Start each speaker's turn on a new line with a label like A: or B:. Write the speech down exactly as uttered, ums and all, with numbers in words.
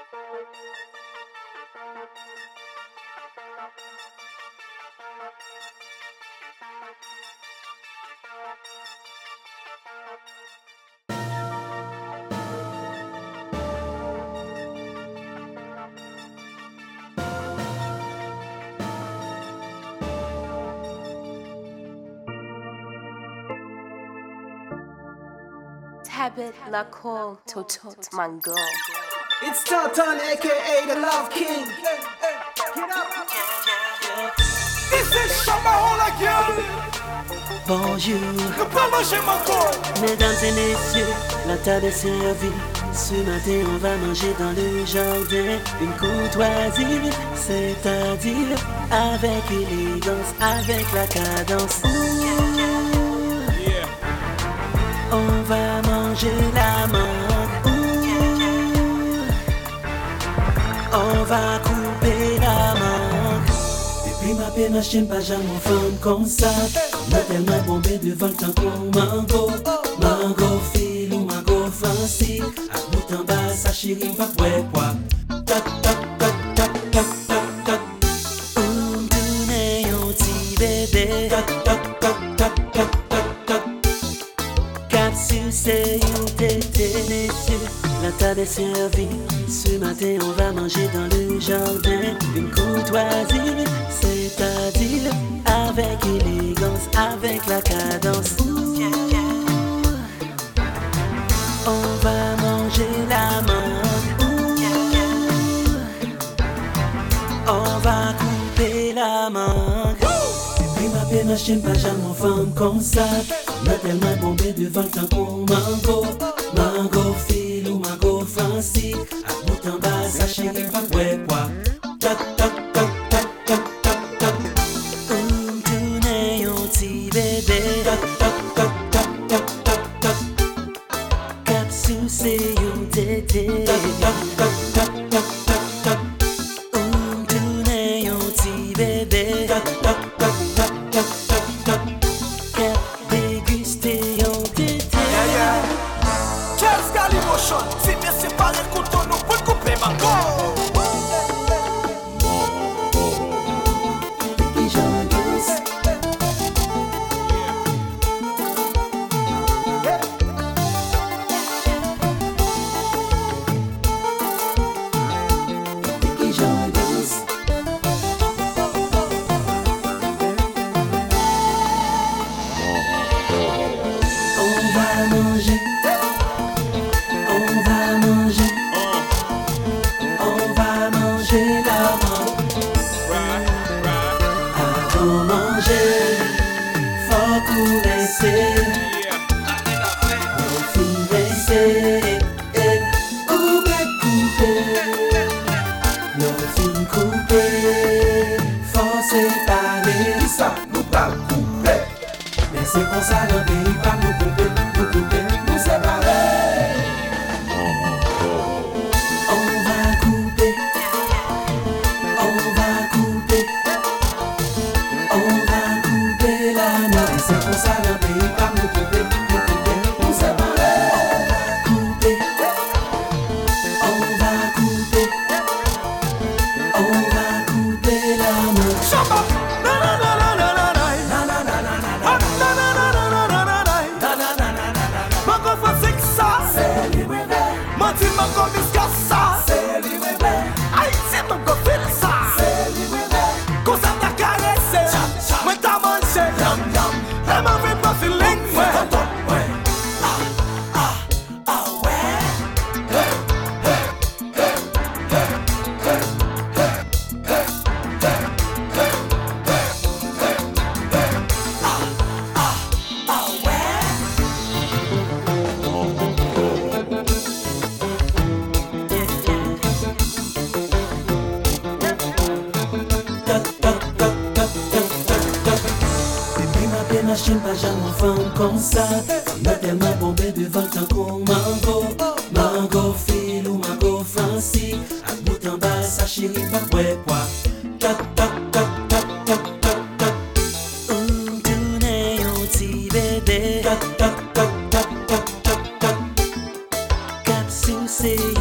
A: Habit la call Totote Mango.
B: It's TANTAN, aka the Love King. This is Shabba all again.
C: Bonjour, mesdames et messieurs, la table est servie. Ce matin on va manger dans le jardin. Une courtoisie, c'est-à-dire avec élégance, avec la cadence. On va manger la mangue. On va couper la mangue. Depuis ma peine, je n'aime pas jamais une femme comme ça. On a tellement bombé devant le temps qu'on mango. Mango fil ou mango fancy. À bout en bas, sa chérie va pouet poids. Tac, tac, tac, tac, tac, tac, tac. On tourne un petit bébé. Tac, tac, tac, tac, tac, tac, tac. Capsule, c'est une tété, messieurs. La table est servie. Ce matin, on va manger dans le jardin. Une courtoisie, c'est-à-dire avec élégance, avec la cadence. Ouh, on va manger la mangue. Ouh, on va couper la mangue. Depuis ma peine, je n'aime pas jamais une femme comme ça. On a tellement bombé devant le temps qu'on mango. Mango fil ou mango fancy. À bout en bas, sa chérie va pouet poids. Tac, tac, tac, tac, tac, tac, tac. On tourne un petit bébé. Tac, tac, tac, tac, tac, tac, tac. Capsule, c'est une tété. Tac, tac, tac, tac, tac, tac, tac. On tourne un petit bébé. Tac, tac, tac, tac, tac, tac, tac. Cap déguster un tété.
B: Yeah, yeah. Quelle scale emotion. Si bien séparé, couteau, nous pour couper mango.
C: C'est pour ça le pays va nous couper, nous couper, nous séparer. On va couper, on va couper, on va couper la main. C'est pour ça le pays va nous couper, nous couper, nous séparer. On va couper, on va couper, on va couper la main.
B: Shabba. Martin Mango discuss ça. C'est lui bébé. Haïti Mango feel ça. C'est lui bébé. Quand ça t'a caressé, moi t'as mangé. Yum yum. Elle m'a fait pas feeling. Ouais. Ouais. Ah ah ah ouais. Hey hey hey hey hey hey hey hey hey hey. Ah ah ah ouais.
C: Je n'aime pas jamais une femme comme ça. On a tellement bombé devant le temps qu'on mango. Mango fil ou mango fancy. À bout en bas, sa chérie va pouet poids. Tac, tac, tac, tac, tac, tac, tac. On tourne un petit bébé. Tac, tac, tac, tac, tac, tac, tac. Capsule, c'est